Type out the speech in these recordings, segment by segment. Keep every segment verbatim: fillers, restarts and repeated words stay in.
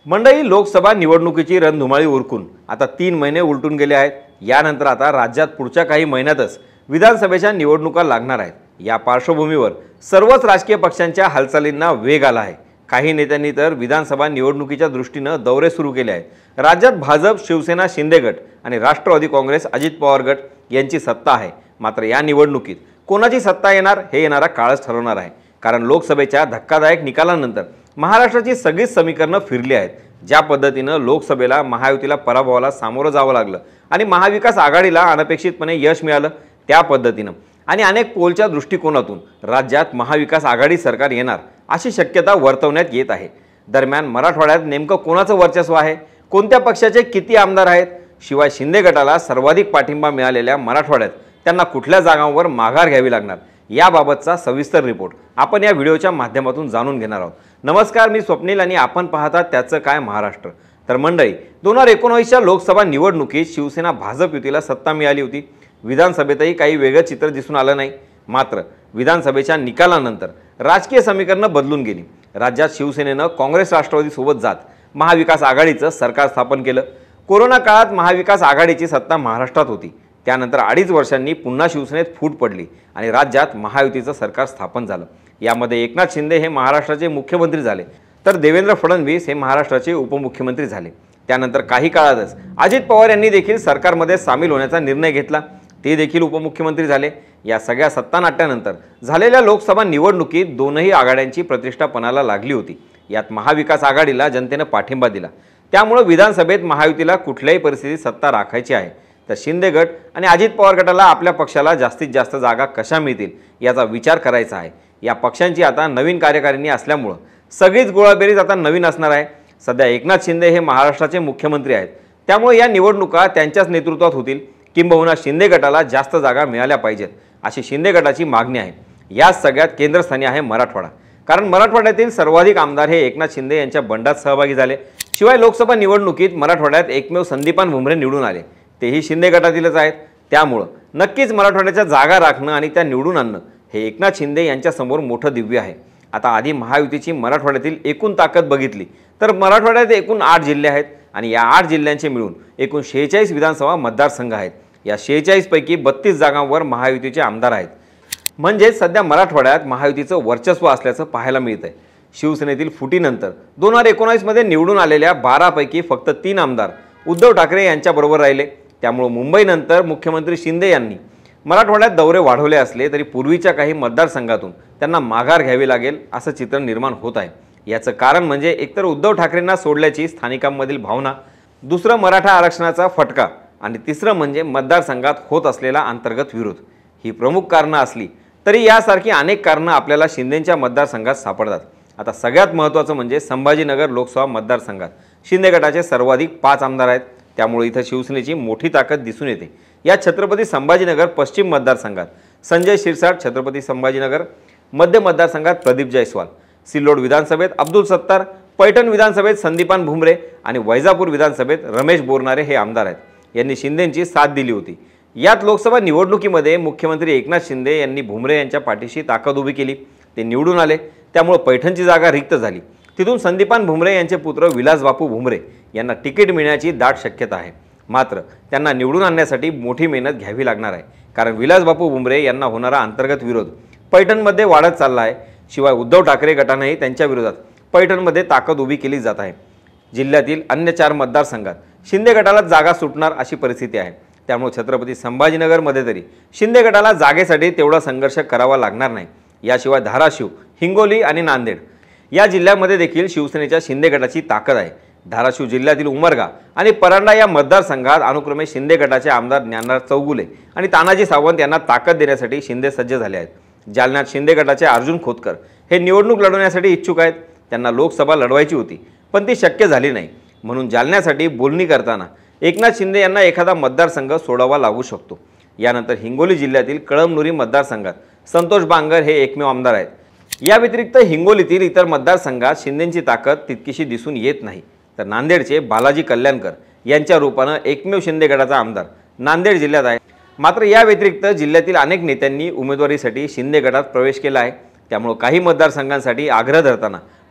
मंडळी, लोकसभा निवडणुकीची रणधुमाळी उरकून आता तीन महिने उलटून गेले आहेत। यानंतर आता राज्यात पुढच्या काही महिन्यातच विधानसभेच्या निवडणुका लागणार आहेत। या पार्श्वभूमीवर सर्वच राजकीय पक्षांच्या हालचालींना वेग आला आहे। काही नेत्यांनी तर विधानसभा निवडणुकीच्या दृष्टीने दौरे सुरू केले आहेत। राज्यात भाजप, शिवसेना, शिंदे गट आणि राष्ट्रवादी काँग्रेस, अजित पवार गट यांची सत्ता आहे। मात्र या निवडणुकीत कोणाची सत्ता येणार हे येणारा काळच ठरवणार आहे। कारण लोकसभेच्या धक्कादायक निकालानंतर महाराष्ट्राची सगळीच समीकरणं फिरली आहेत। ज्या पद्धतीने लोकसभेला महायुतीला पराभवाला सामोरं जावं लागलं आणि महाविकास आघाडीला अनपेक्षितपणे यश मिळालं, त्या पद्धतीने आणि अनेक पोलच्या दृष्टिकोनातून राज्यात महाविकास आघाडी सरकार येणार अशी शक्यता वर्तवण्यात येत आहे। दरम्यान मराठवाड्यात नेमकं कोणाचं वर्चस्व आहे, कोणत्या पक्षाचे किती आमदार आहेत, शिवाय शिंदे गटाला सर्वाधिक पाठिंबा मिळालेल्या मराठवाड्यात त्यांना कुठल्या जागांवर माघार घ्यावी लागणार, याबाबतचा सविस्तर रिपोर्ट आपण या व्हिडिओच्या माध्यमातून जाणून घेणार आहोत। नमस्कार, मी स्वप्नील आणि आपण पाहता त्याचं काय महाराष्ट्र। तर मंडळी, दोन हजार एकोणीसच्या लोकसभा निवडणुकीत शिवसेना भाजप युतीला सत्ता मिळाली होती। विधानसभेतही काही वेगळं चित्र दिसून आलं नाही। मात्र विधानसभेच्या निकालानंतर राजकीय समीकरणं बदलून गेली। राज्यात शिवसेनेनं काँग्रेस राष्ट्रवादी सोबत जात महाविकास आघाडीचं सरकार स्थापन केलं। कोरोना काळात महाविकास आघाडीची सत्ता महाराष्ट्रात होती। त्यानंतर अडीच वर्षांनी पुन्हा शिवसेनेत फूट पडली आणि राज्यात महायुतीचं सरकार स्थापन झालं। यामध्ये एकनाथ शिंदे हे महाराष्ट्राचे मुख्यमंत्री झाले, तर देवेंद्र फडणवीस हे महाराष्ट्राचे उपमुख्यमंत्री झाले। त्यानंतर काही काळातच अजित पवार यांनी देखील सरकारमध्ये सामील होण्याचा निर्णय घेतला, ते देखील उपमुख्यमंत्री झाले। या सगळ्या सत्तानाट्यानंतर झालेल्या लोकसभा निवडणुकीत दोनही आघाड्यांची प्रतिष्ठा पणाला लागली होती। यात महाविकास आघाडीला जनतेने पाठिंबा दिला, त्यामुळे विधानसभेत महायुतीला कुठल्याही परिस्थितीत सत्ता राखायची आहे। तर शिंदे गट आणि अजित पवार गटाला आपल्या पक्षाला जास्तीत जास्त जागा कशा मिळतील याचा विचार करायचा आहे। या पक्षांची आता नवीन कार्यकारिणी असल्यामुळे सगळीच गोळाबेरीज आता नवीन असणार आहे। सध्या एकनाथ शिंदे हे महाराष्ट्राचे मुख्यमंत्री आहेत, त्यामुळे या निवडणुका त्यांच्याच नेतृत्वात होतील। किंबहुना शिंदे गटाला जास्त जागा मिळाल्या पाहिजेत अशी शिंदे गटाची मागणी आहे। या सगळ्यात केंद्रस्थानी आहे मराठवाडा, कारण मराठवाड्यातील सर्वाधिक आमदार हे एकनाथ शिंदे यांच्या बंडात सहभागी झाले। शिवाय लोकसभा निवडणुकीत मराठवाड्यात एकमेव संदीपान भुमरे निवडून आले, तेही शिंदे गटातीलच आहेत। त्यामुळे नक्कीच मराठवाड्याच्या जागा राखणं आणि त्या निवडून आणणं हे एकनाथ शिंदे यांच्यासमोर मोठं दिव्य आहे। आता आधी महायुतीची मराठवाड्यातील एकूण ताकद बघितली तर मराठवाड्यात एकूण आठ जिल्हे आहेत आणि या आठ जिल्ह्यांचे मिळून एकूण शेहेचाळीस विधानसभा मतदारसंघ आहेत। या शेहेचाळीस पैकी बत्तीस जागांवर महायुतीचे आमदार आहेत। म्हणजे सध्या मराठवाड्यात महायुतीचं वर्चस्व असल्याचं पाहायला मिळतंय। शिवसेनेतील फुटीनंतर दोन हजार एकोणीसमध्ये निवडून आलेल्या बारा पैकी फक्त तीन आमदार उद्धव ठाकरे यांच्याबरोबर राहिले। त्यामुळे मुंबईनंतर मुख्यमंत्री शिंदे यांनी मराठवाड्यात दौरे वाढवले असले तरी पूर्वीच्या काही मतदारसंघातून त्यांना माघार घ्यावी लागेल असं चित्र निर्माण होत आहे। याचं कारण म्हणजे एकतर उद्धव ठाकरेंना सोडल्याची स्थानिकांमधील भावना, दुसरं मराठा आरक्षणाचा फटका आणि तिसरं म्हणजे मतदारसंघात होत असलेला अंतर्गत विरोध। ही प्रमुख कारणं असली तरी यासारखी अनेक कारणं आपल्याला शिंदेंच्या मतदारसंघात सापडतात। आता सगळ्यात महत्त्वाचं म्हणजे संभाजीनगर लोकसभा मतदारसंघात शिंदे गटाचे सर्वाधिक पाच आमदार आहेत, त्यामुळे इथं शिवसेनेची मोठी ताकद दिसून येते। या छत्रपती संभाजीनगर पश्चिम मतदारसंघात संजय शिरसाट, छत्रपती संभाजीनगर मध्य मतदारसंघात प्रदीप जयस्वाल, सिल्लोड विधानसभेत अब्दुल सत्तार, पैठण विधानसभेत संदीपान भुमरे आणि वैजापूर विधानसभेत रमेश बोरनारे हे आमदार आहेत। यांनी शिंदेंची साथ दिली होती। यात लोकसभा निवडणुकीमध्ये मुख्यमंत्री एकनाथ शिंदे यांनी भुमरे यांच्या पाठीशी ताकद उभी केली, ते निवडून आले। त्यामुळे पैठणची जागा रिक्त झाली। तिथून संदीपान भुमरे यांचे पुत्र विलास बापू भुमरे यांना तिकीट मिळण्याची दाट शक्यता आहे। मात्र त्यांना निवडून आणण्यासाठी मोठी मेहनत घ्यावी लागणार आहे, कारण विलास बापू भुमरे यांना होणारा अंतर्गत विरोध पैठणमध्ये वाढत चालला आहे। शिवाय उद्धव ठाकरे गटानेही त्यांच्या विरोधात पैठणमध्ये ताकद उभी केली जात आहे। जिल्ह्यातील अन्य चार मतदारसंघात शिंदे गटाला जागा सुटणार अशी परिस्थिती आहे। त्यामुळे छत्रपती संभाजीनगरमध्ये तरी शिंदे गटाला जागेसाठी तेवढा संघर्ष करावा लागणार नाही। याशिवाय धाराशिव, हिंगोली आणि नांदेड या जिल्ह्यामध्ये देखील शिवसेनेच्या शिंदे गटाची ताकद आहे। धाराशिव जिल्ह्यातील उमरगा आणि परांडा या मतदारसंघात अनुक्रमे शिंदे गटाचे आमदार ज्ञानराज चौगुले आणि तानाजी सावंत यांना ताकद देण्यासाठी शिंदे सज्ज झाले आहेत। जालन्यात शिंदे गटाचे अर्जुन खोतकर हे निवडणूक लढवण्यासाठी इच्छुक आहेत। त्यांना लोकसभा लढवायची होती, पण ती शक्य झाली नाही, म्हणून जालन्यासाठी बोलणी करताना एकनाथ शिंदे यांना एखादा मतदारसंघ सोडावा लागू शकतो। यानंतर हिंगोली जिल्ह्यातील कळमनुरी मतदारसंघात संतोष बांगर हे एकमेव आमदार आहेत। या व्यतिरिक्त हिंगोलीतील इतर मतदारसंघात शिंदेंची ताकद तितकीशी दिसून येत नाही। तर नांदेडचे बालाजी कल्याणकर यांच्या रूपानं एकमेव शिंदे गटाचा आमदार नांदेड जिल्ह्यात आहे। मात्र या व्यतिरिक्त जिल्ह्यातील अनेक नेत्यांनी उमेदवारीसाठी शिंदे गटात प्रवेश केला आहे। त्यामुळे काही मतदारसंघांसाठी आग्रह धरताना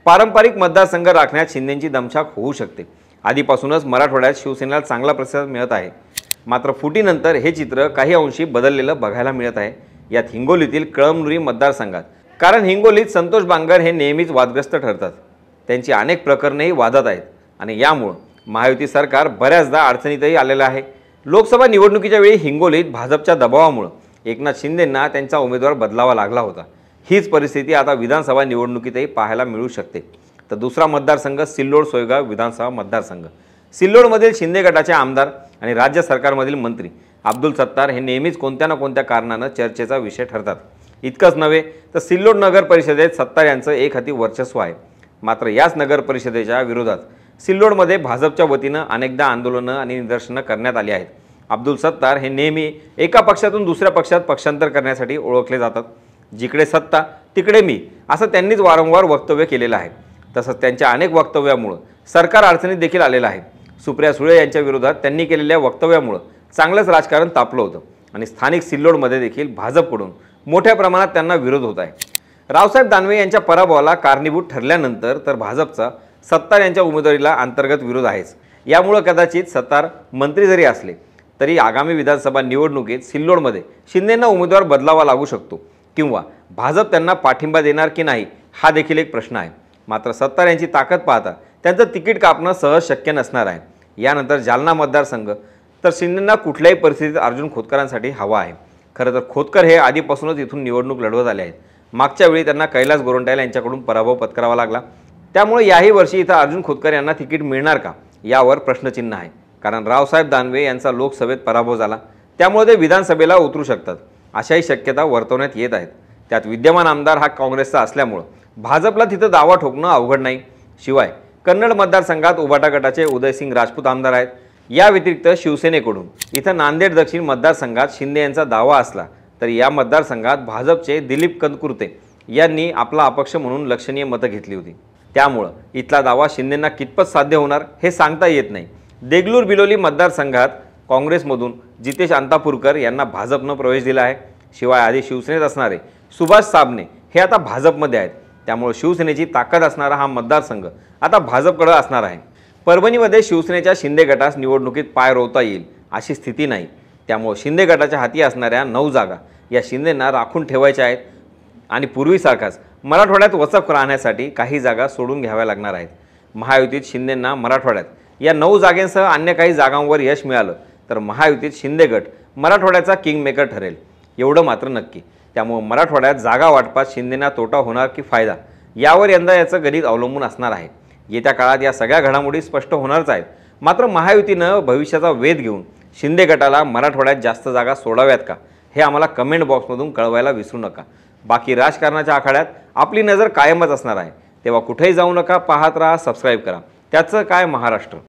पारंपरिक मतदारसंघ राखण्यात शिंदेंची दमछाक होऊ शकते। आधीपासूनच मराठवाड्यात शिवसेनेला चांगला प्रतिसाद मिळत आहे, मात्र फुटीनंतर हे चित्र काही अंशी बदललेलं बघायला मिळत आहे। यात हिंगोलीतील कळमनुरी मतदारसंघात, कारण हिंगोलीत संतोष बांगर हे नेहमीच वादग्रस्त ठरतात, त्यांची अनेक प्रकरणेही वादात आहेत आणि यामुळे महायुती सरकार बऱ्याचदा अडचणीतही आलेलं आहे। लोकसभा निवडणुकीच्या वेळी हिंगोलीत भाजपच्या दबावामुळे एकनाथ शिंदेंना त्यांचा उमेदवार बदलावा लागला होता। हीच परिस्थिती आता विधानसभा निवडणुकीतही पाहायला मिळू शकते। तर दुसरा मतदारसंघ सिल्लोड सोयगाव विधानसभा मतदारसंघ। सिल्लोडमधील शिंदे गटाचे आमदार आणि राज्य सरकारमधील मंत्री अब्दुल सत्तार हे नेहमीच कोणत्या ना कोणत्या कारणाने चर्चेचा विषय ठरतात। इतकंच नव्हे तर सिल्लोड नगर परिषदेत सत्तार यांचं एक हाती वर्चस्व आहे। मात्र याच नगर परिषदेच्या विरोधात सिल्लोडमध्ये भाजपच्या वतीनं अनेकदा आंदोलनं आणि निदर्शनं करण्यात आली आहेत। अब्दुल सत्तार हे नेहमी एका पक्षातून दुसऱ्या पक्षात पक्षांतर करण्यासाठी ओळखले जातात। जिकडे सत्ता तिकडे मी असं त्यांनीच वारंवार वक्तव्य केलेलं आहे। तसंच त्यांच्या अनेक वक्तव्यामुळे सरकार अडचणीत देखील आलेलं आहे। सुप्रिया सुळे यांच्या विरोधात त्यांनी केलेल्या वक्तव्यामुळे चांगलंच राजकारण तापलं होतं आणि स्थानिक सिल्लोडमध्ये देखील भाजपकडून मोठ्या प्रमाणात त्यांना विरोध होत आहे। रावसाहेब दानवे यांच्या पराभवाला कारणीभूत ठरल्यानंतर तर भाजपचा सत्तार यांच्या उमेदवारीला अंतर्गत विरोध आहेच। यामुळे कदाचित सत्तार मंत्री जरी असले तरी आगामी विधानसभा निवडणुकीत सिल्लोडमध्ये शिंदेंना उमेदवार बदलावा लागू शकतो किंवा भाजप त्यांना पाठिंबा देणार की नाही हा देखील एक प्रश्न आहे। मात्र सत्तार यांची ताकद पाहता त्यांचं तिकीट कापणं सहज शक्य नसणार आहे। यानंतर जालना मतदारसंघ तर शिंदेंना कुठल्याही परिस्थितीत अर्जुन खोतकरांसाठी हवा आहे। खरं तर खोतकर हे आधीपासूनच इथून निवडणूक लढवत आले आहेत। मागच्या वेळी त्यांना कैलास गोरंट्याल यांच्याकडून पराभव पत्करावा लागला, त्यामुळे याही वर्षी इथं अर्जुन खोतकर यांना तिकीट मिळणार का यावर प्रश्नचिन्ह आहे। कारण रावसाहेब दानवे यांचा लोकसभेत पराभव झाला, त्यामुळे ते विधानसभेला उतरू शकतात अशाही शक्यता वर्तवण्यात येत आहेत। त्यात विद्यमान आमदार हा काँग्रेसचा असल्यामुळे भाजपला तिथं दावा ठोकणं अवघड नाही। शिवाय कन्नड मतदारसंघात उभाटा गटाचे उदयसिंग राजपूत आमदार आहेत। या व्यतिरिक्त शिवसेनेकडून इथं नांदेड दक्षिण मतदारसंघात शिंदे यांचा दावा असला तरी या मतदारसंघात भाजपचे दिलीप कंदकुर्ते यांनी आपला अपक्ष म्हणून लक्षणीय मतं घेतली होती। त्यामुळे इथला दावा शिंदेंना कितपत साध्य होणार हे सांगता येत नाही। देगलूर बिलोली मतदारसंघात काँग्रेसमधून जितेश अंतापूरकर यांना भाजपनं प्रवेश दिला आहे। शिवाय आधी शिवसेनेत असणारे सुभाष साबणे हे आता भाजपमध्ये आहेत, त्यामुळे शिवसेनेची ताकद असणारा हा मतदारसंघ आता भाजपकडे असणार आहे। परभणीमध्ये शिवसेनेच्या शिंदे गटास निवडणुकीत पाय रोवता येईल अशी स्थिती नाही, त्यामुळे शिंदे गटाच्या हाती असणाऱ्या नऊ जागा या शिंदेंना राखून ठेवायच्या आहेत आणि पूर्वीसारखाच मराठवाड्यात वचक राहण्यासाठी काही जागा सोडून घ्याव्या लागणार आहेत। महायुतीत शिंदेंना मराठवाड्यात या नऊ जागांसह अन्य काही जागांवर यश मिळालं तर महायुतीत शिंदे गट मराठवाड्याचा किंगमेकर ठरेल, एवढं मात्र नक्की। त्यामुळे मराठवाड्यात जागा वाटपात शिंदेंना तोटा होणार की फायदा यावर यंदा याचं गणित अवलंबून असणार आहे। येत्या काळात या सगळ्या घडामोडी स्पष्ट होणारच आहेत। मात्र महायुतीनं भविष्याचा वेध घेऊन शिंदे गटाला मराठवाड्यात जास्त जागा सोडाव्यात का हे आम्हाला कमेंट बॉक्समधून कळवायला विसरू नका। बाकी राजकारणाच्या आखाड्यात आपली नजर कायमच असणार आहे, तेव्हा कुठेही जाऊ नका, पाहत राहा, सबस्क्राईब करा। त्याचं काय महाराष्ट्र।